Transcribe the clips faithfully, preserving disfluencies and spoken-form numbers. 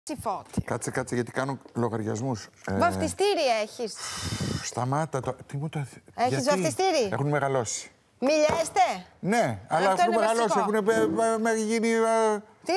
Φώτη. Κάτσε, κάτσε, γιατί κάνω λογαριασμούς. Βαφτιστήρι έχεις. Σταμάτα το. Τι μου το. Έχεις βαφτιστήρι. Έχουν μεγαλώσει. Μιλιέστε. Ναι, αλλά αυτό έχουν μεγαλώσει. Έχουν γίνει. Τι,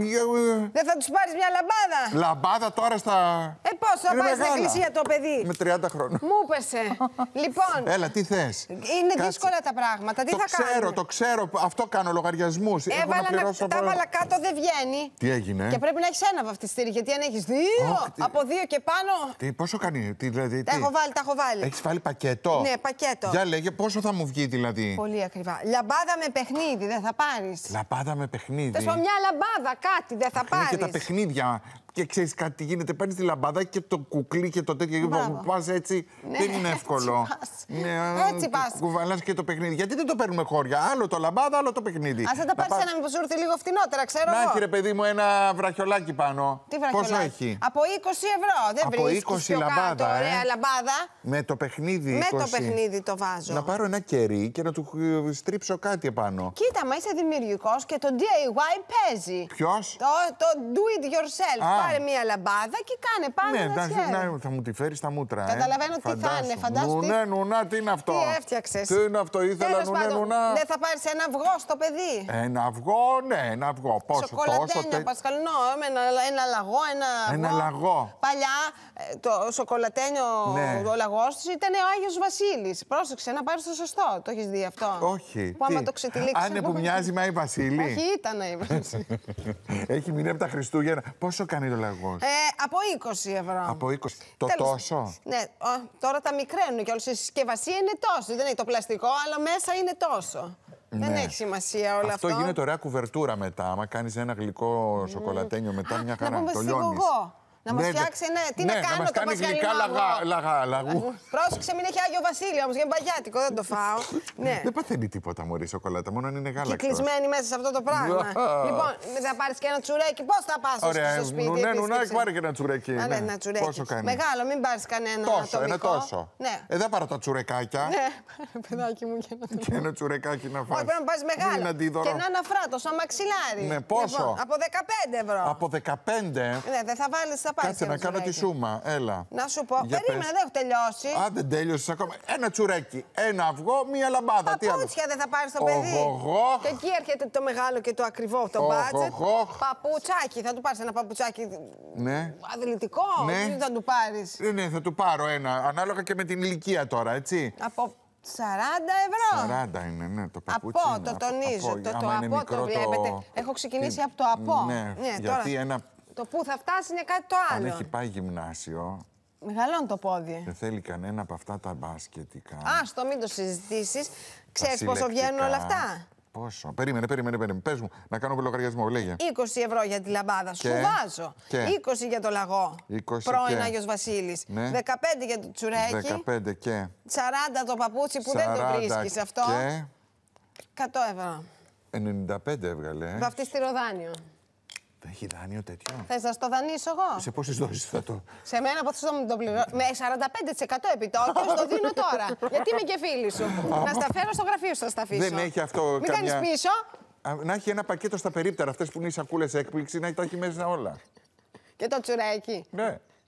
δεν θα τους πάρεις μια λαμπάδα. Λαμπάδα τώρα στα. Ε, πώς θα πάει στην εκκλησία το παιδί. Με τριάντα χρόνια. Μου πέσε. Λοιπόν. Έλα, τι θες. Είναι Κάτσε. δύσκολα τα πράγματα. Τι το θα ξέρω, κάνουμε. Το ξέρω, αυτό κάνω λογαριασμούς. Έβαλα να, να τα έβαλα κάτω, δεν βγαίνει. Τι έγινε. Και πρέπει να έχεις ένα βαφτιστήρι, γιατί αν έχεις δύο, oh, από δύο και πάνω. Τι, πόσο κάνει, τι, δηλαδή. Τα τι. έχω βάλει, τα έχω βάλει. Έχεις βάλει πακέτο. Ναι, πακέτο. Για λέγε, πόσο θα μου βγει δηλαδή. Πολύ ακριβά. Λαμπάδα με παιχνίδι, δεν θα πάρεις. Λαμπάδα με παιχνίδι. Θα σου πω μια λαμπάδα, κάτι. Δεν θα πάρεις. Και τα παιχνίδια. Και ξέρεις κάτι τι γίνεται. Παίρνεις τη λαμπάδα και το κουκλί και το τέτοιο. Πας έτσι. Ναι, δεν είναι εύκολο. Έτσι, ναι, έτσι πας. Κουβαλάς και το παιχνίδι. Γιατί δεν το παίρνουμε χώρια. Άλλο το λαμπάδα, άλλο το παιχνίδι. Ας θα τα πάρεις ένα μήπως σου έρθει λίγο φτηνότερα, ξέρω εγώ. Να έχει ρε παιδί μου ένα βραχιολάκι πάνω. Τι βραχιολάκι. Πόσο έχει. Από είκοσι ευρώ. Δεν από βρίσκεις είκοσι πιο λαμπάδα, κάτω, ωραία ε. λαμπάδα. Με το παιχνίδι. Με είκοσι. το παιχνίδι το βάζω. Να πάρω ένα κερί και να του στρίψω κάτι επάνω. Κοίτα, μα είσαι δημιουργικός και το ντι έι γουάι παίζει. Ποιος? Το, το do it yourself. Α. Πάρε μία λαμπάδα και κάνε πάνω ναι, ένα σχέδιο. Ναι, θα μου τη φέρει στα μούτρα. Καταλαβαίνω ε. τι θα είναι. Φαντάσου. Νουνέ, νουνά, τι είναι αυτό. Τι έφτιαξες. Τι είναι αυτό, ήθελα νουνέ, νουνά. Δεν θα πάρεις ένα αυγό στο παιδί. Ένα αυγό, ναι, ένα αυγό. Πόσο, σοκολατένιο, τόσο. πασκαλινό, ένα, ένα λαγό, ένα αυγό. Ένα λαγό. Παλιά το σοκολατένιο, ναι. Ο λαγός της ήταν ο Άγιος Βασίλης. Πρόσεξε να πάρεις το σωστό. Το έχεις δει αυτό. Όχι. Που άμα το ξετυλίξεις. Αν είναι που μοιάζει με Άι Βασίλη. Όχι, ήταν Άι Βασίλη. Έχει μείνει από τα Χριστούγεννα. Πόσο κάνει το λαγός? Ε, από είκοσι ευρώ. Από είκοσι. Το Τέλος. τόσο. Ναι, τώρα τα μικραίνουν και όλη η συσκευασία είναι τόσο. Δεν έχει το πλαστικό, αλλά μέσα είναι τόσο. Ναι. Δεν έχει σημασία όλο αυτό. Αυτό γίνεται ωραία κουβερτούρα μετά. Άμα κάνεις ένα γλυκό σοκολατένιο μετά, μια χαρά. Να πούμε το λιώνεις. Να μας ναι, φτιάξει, ναι, τι ναι, να κάνω να μας το κάνει πασχαλινό γλυκά λαγά, αυγό. λαγά, λαγού. Πρόσεξε, μην έχει Άγιο Βασίλειο όμως, γιατί είναι παγιάτικο, δεν το φάω. Ναι. Δεν παθαίνει τίποτα μωρή σοκολάτα, μόνο αν είναι γάλακτος. Και κλεισμένη μέσα σε αυτό το πράγμα. Λοιπόν, θα πάρεις και ένα τσουρέκι, πώς θα πας στο σπίτι. Ωραία, νουνάκι, πάρε και ένα τσουρέκι. Ναι, ένα τσουρέκι. Πόσο κάνει? Μεγάλο, μην πάρεις κανένα τόσο, ατομικό. ένα τόσο. Ναι. Ε, δεν πάρω τα τσουρεκάκια. Ναι, παιδάκι μου και ένα Και ένα τσουρεκάκι να φας. Όχι, πρέπει να πάρεις μεγάλο. Και να είναι αφράτο, σαν μαξιλάρι. Ναι, πόσο? Από δεκαπέντε ευρώ. Από δεκαπέντε. Ναι, δεν θα βάλεις, θα πάρεις. Κάτσε να κάνω τη σούμα, έλα. Να σου πω, για περίμενα, πες. Δεν έχω τελειώσει. Α, δεν τέλειωσες ακόμα. Ένα τσουρέκι, ένα αυγό, μία λαμπάδα. Παπούτσια δεν θα πάρεις το παιδί. Οχοχοχ. Και εκεί έρχεται το μεγάλο και το ακριβό, το μπάτζετ. Παπουτσάκι, θα του πάρεις ένα παπουτσάκι. Ναι. Αθλητικό, ναι. Τι θα του πάρεις. Ναι, ναι, θα του πάρω ένα. Ανάλογα και με την ηλικία τώρα, έτσι. Από σαράντα ευρώ. σαράντα είναι, ναι, το παπούτσι. Από, είναι. το τονίζω. Από, το το, το από το βλέπετε. Το... Έχω ξεκινήσει τι... από το από. Ναι, ναι γιατί τώρα, ένα... το που θα φτάσει είναι κάτι το άλλο. Αν έχει πάει γυμνάσιο. Μεγαλώνει το πόδι. Δεν θέλει κανένα από αυτά τα μπάσκετικά. Άστο, μην το συζητήσεις. Ξέρεις πόσο βγαίνουν όλα αυτά. Πόσο. Περίμενε, περίμενε, περίμενε. Πες μου, να κάνω λογαριασμό, λέγε. είκοσι ευρώ για τη λαμπάδα. Και... Σου βάζω. Και... είκοσι για το λαγό. Πρώην και... Άγιος Βασίλης. Ναι. δεκαπέντε για το τσουρέκι. δεκαπέντε και... σαράντα το παπούτσι που δεν το βρίσκεις αυτό. Και... εκατό ευρώ. ενενήντα πέντε έβγαλε. Βαφτιστήριο δάνειο. Δεν έχει δάνειο τέτοιο. Θες να στο δανείσω εγώ. Σε πόσες δόσεις θα το. Σε μένα από αυτό μου το πληρώνω. Με σαράντα πέντε τοις εκατό επιτόκιο στο δίνω τώρα. Γιατί είμαι και φίλη σου. Να στα φέρω στο γραφείο σου, θα στα αφήσω. Δεν έχει αυτό. Μην καμιά... κάνεις πίσω. Να έχει ένα πακέτο στα περίπτερα. Αυτές που είναι οι σακούλες έκπληξη, να τα έχει μέσα όλα. Και το τσουρέκι. Ναι.